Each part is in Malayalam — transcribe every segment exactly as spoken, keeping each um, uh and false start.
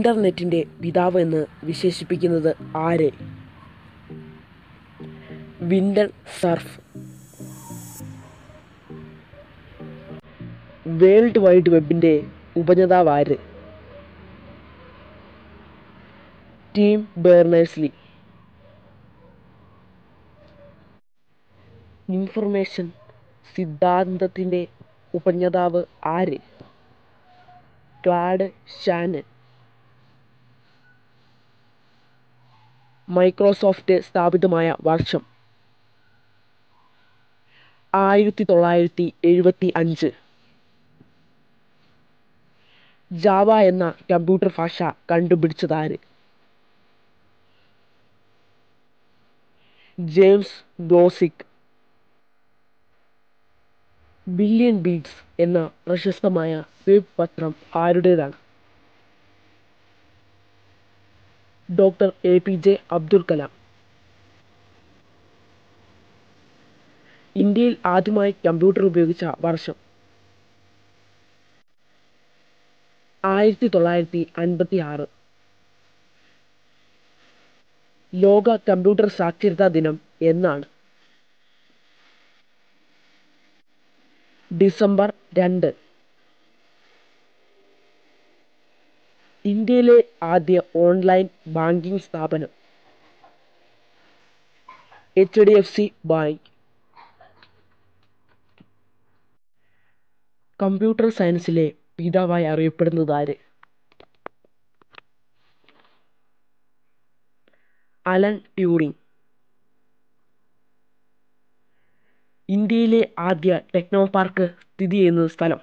ഇന്റർനെറ്റിന്റെ പിതാവ് എന്ന് വിശേഷിപ്പിക്കുന്നത് ആരെ? Vinton Cerf. വേൾഡ് വൈഡ് വെബിന്റെ ഉപജ്ഞാതാവ് ആര്? Tim Berners-Lee. ഇൻഫർമേഷൻ സിദ്ധാന്തത്തിന്റെ ഉപജ്ഞാതാവ് ആര്? Clad Shannon. മൈക്രോസോഫ്റ്റ് സ്ഥാപിതമായ വർഷം ആയിരത്തി തൊള്ളായിരത്തി എഴുപത്തി അഞ്ച്. ജാവ എന്ന കമ്പ്യൂട്ടർ ഭാഷ കണ്ടുപിടിച്ചതാര്? James Gosling. ബില്യൺ ബീറ്റ്സ് എന്ന പ്രശസ്തമായ വെബ് പത്രം ആരുടേതാണ്? Doctor A P J Abdul Kalam. ഇന്ത്യയിൽ ആദ്യമായി കമ്പ്യൂട്ടർ ഉപയോഗിച്ച വർഷം ആയിരത്തി തൊള്ളായിരത്തി അൻപത്തി ആറ്. ലോക കമ്പ്യൂട്ടർ സാക്ഷരതാ ദിനം എന്നാണ്? ഡിസംബർ രണ്ട്. ഇന്ത്യയിലെ ആദ്യ ഓൺലൈൻ ബാങ്കിംഗ് സ്ഥാപനം H D F C bank. Computer സയൻസിലെ പിതാവായി അറിയപ്പെടുന്നത് ആര്? Alan Turing. ഇന്ത്യയിലെ ആദ്യ ടെക്നോ പാർക്ക് സ്ഥിതി ചെയ്യുന്ന സ്ഥലം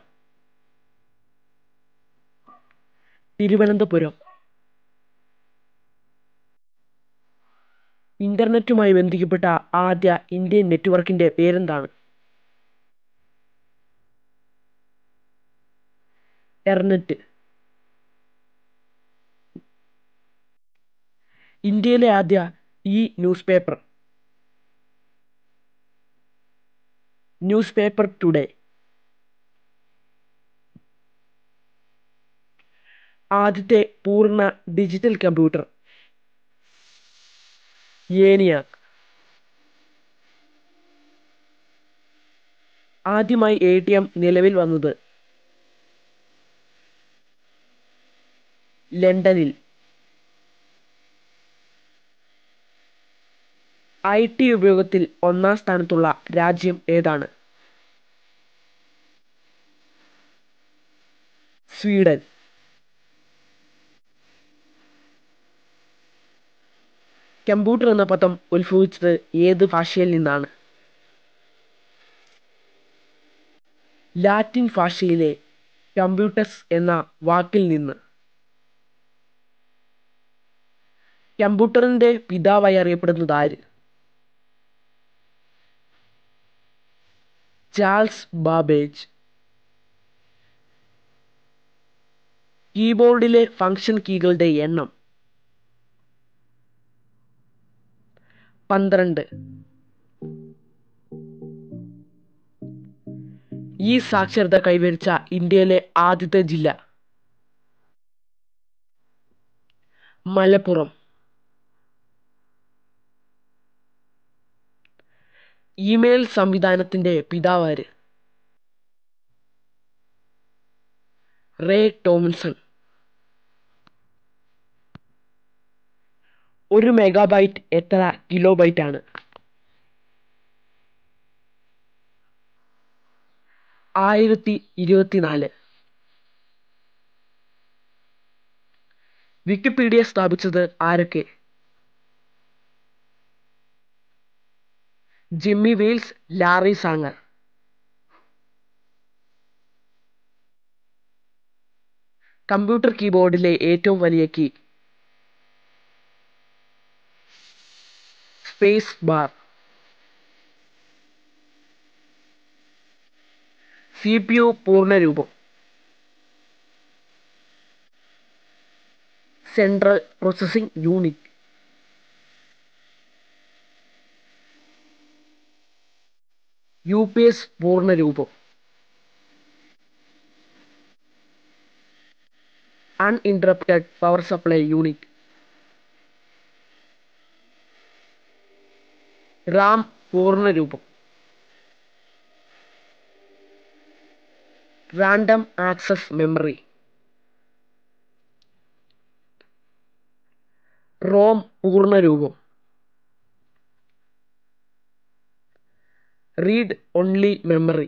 തിരുവനന്തപുരം. ഇന്റർനെറ്റുമായി ബന്ധിക്കപ്പെട്ട ആദ്യ ഇന്ത്യൻ നെറ്റ്വർക്കിന്റെ പേരെന്താണ്? എർനെറ്റ്. ഇന്ത്യയിലെ ആദ്യ e news paper news paper today. ആദ്യത്തെ പൂർണ്ണ ഡിജിറ്റൽ കമ്പ്യൂട്ടർ ഏനിയാക്. ആദ്യമായി എ ടി എം നിലവിൽ വന്നത് ലണ്ടനിൽ. ഐ ടി ഉപയോഗത്തിൽ ഒന്നാം സ്ഥാനത്തുള്ള രാജ്യം ഏതാണ്? സ്വീഡൻ. കമ്പ്യൂട്ടർ എന്ന പദം ഉത്ഭവിച്ചത് ഏത് ഭാഷയിൽ നിന്നാണ്? ലാറ്റിൻ ഭാഷയിലെ കമ്പ്യൂട്ടസ് എന്ന വാക്കിൽ നിന്ന്. കമ്പ്യൂട്ടറിന്റെ പിതാവായി അറിയപ്പെടുന്നത് ആര്? Charles Babbage. കീബോർഡിലെ ഫംഗ്ഷൻ കീകളുടെ എണ്ണം പന്ത്രണ്ട്. ഈ സാക്ഷരത കൈവരിച്ച ഇന്ത്യയിലെ ആദ്യത്തെ ജില്ല മലപ്പുറം. ഇമെയിൽ സംവിധാനത്തിന്റെ പിതാവാര്? റേ ടോംസൺ. ഒരു മെഗാബൈറ്റ് എത്ര കിലോബൈറ്റ് ആണ്? ആയിരത്തി ഇരുപത്തിനാല്. വിക്കിപീഡിയ സ്ഥാപിച്ചത് ആരൊക്കെ? Jimmy Wales, Larry Sanger. Computer കീബോർഡിലെ ഏറ്റവും വലിയ key space bar. C P U പൂർണ്ണരൂപം central processing unit. U P S പൂർണ്ണരൂപം uninterrupted power supply unit. RAM പൂർണ്ണരൂപം. Random access memory. റോം പൂർണ്ണരൂപം. Read only memory.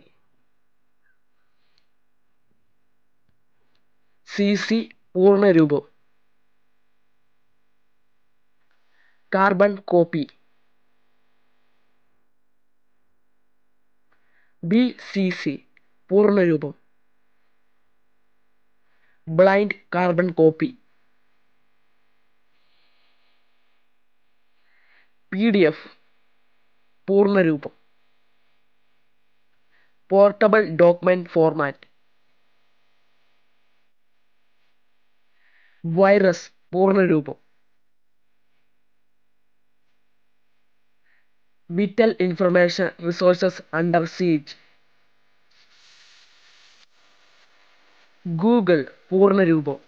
C C പൂർണ്ണരൂപം. Carbon copy. B C C പൂർണ്ണരൂപം. Blind carbon copy. P D F പൂർണ്ണരൂപം. Portable document format. വൈറസ് പൂർണ്ണരൂപം. Vital information resources under siege. Google പൂർണ്ണരൂപം.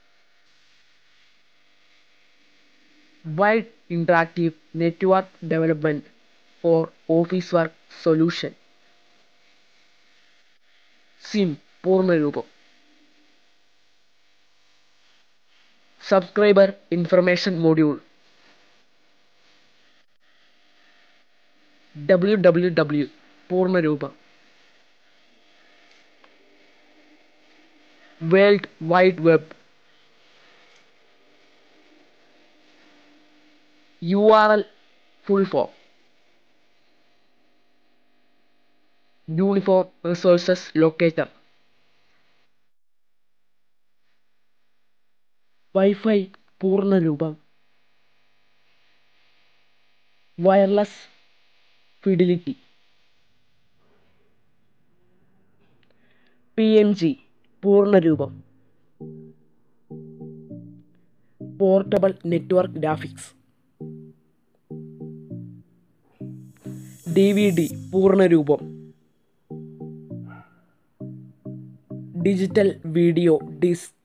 Wide interactive network development for office work solution. SIM പൂർണ്ണരൂപം. Subscriber information module. W W W പൂർണ്ണരൂപം. World wide web. U R L full form. Uniform resources locator. Wifi പൂർണ്ണരൂപം. Wireless fidelity. P M G പൂർണ്ണരൂപം. Portable network graphics. D V D പൂർണ്ണരൂപം. Digital video disk.